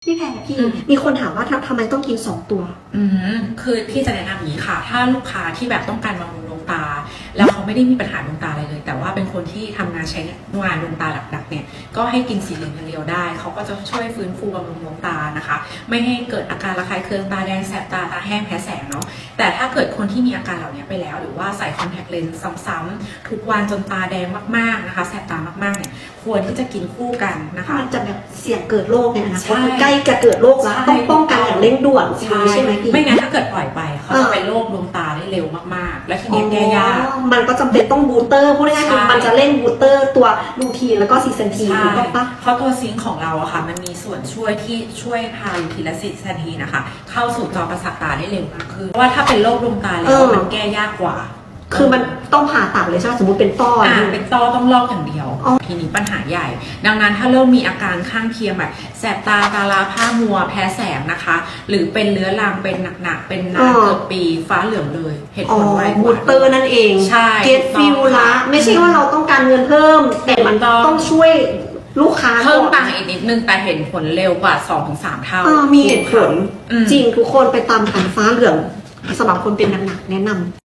พี่แพรพี่มีคนถามว่าทำไมต้องกิน2 ตัวคือพี่จะแนะนำอย่างนี้ค่ะถ้าลูกค้าที่แบบต้องการบำรุงดวงตาแล้วเขาไม่ได้มีปัญหาดวงตาอะไรเลยแต่ว่าเป็นคนที่ทำงานใช้งานดวงตาหนักๆเนี่ยก็ให้กินสีเหลืองอย่างเดียวได้เขาก็จะช่วยฟื้นฟูบำรุงดวงตานะคะไม่ให้เกิดอาการระคายเคืองตาแดงแสบตาแห้งแพ้แสงเนาะแต่ถ้าเกิดคนที่มีอาการเหล่านี้ไปแล้วหรือว่าใส่คอนแทคเลนส์ซ้ำๆทุกวันจนตาแดงมากๆนะคะแสบตามากๆเนี่ยควรที่จะกินคู่กันนะคะมันจะแบบเสี่ยงเกิดโรคเนี่ยนะใกล้จะเกิดโรคแล้วต้องป้องกันอย่างเร่งด่วนใช่ไหมพี่ไม่งั้นถ้าเกิดปล่อยไปเขาจะเป็นโรคดวงตาได้เร็วมากๆและทีนี้แก้ยากมันก็จำเป็นต้องบูสเตอร์พูดง่ายๆคือมันจะเล่นบูสเตอร์ตัวลูทีนแล้วก็ซีเซนทีนถูกปะเพราะตัวซิงค์ของเราอะค่ะมันมีส่วนช่วยที่ช่วยพาลูทีนและซีเซนทีนนะคะเข้าสู่จอประสาทตาได้เร็วมากขึ้นเพราะว่าถ้าเป็นโรคดวงตาแล้วมันแก้ยากกว่าคือมันต้องผ่าตัดเลยใช่ไหมสมมติเป็นต้อเป็นต้อต้องลอกอย่างเดียวทีนี้ปัญหาใหญ่ดังนั้นถ้าเริ่มมีอาการข้างเคียงแบบแสบตาตาลาผ้ามัวแพ้แสงนะคะหรือเป็นเรื้อรังเป็นหนักๆเป็นนานเกือบปีฟ้าเหลืองเลยเหตุผลไวบูสเตอร์นั่นเองใช่เก็ตฟิลละไม่ใช่ว่าเราต้องการเงินเพิ่มแต่มันต้องช่วยลูกค้าเพิ่มตังค์อีกนิดนึงแต่เห็นผลเร็วกว่า 2-3 เท่ามีเหตุผลจริงทุกคนไปตามขันฟ้าเหลืองสำหรับคนเป็นหนักๆแนะนำ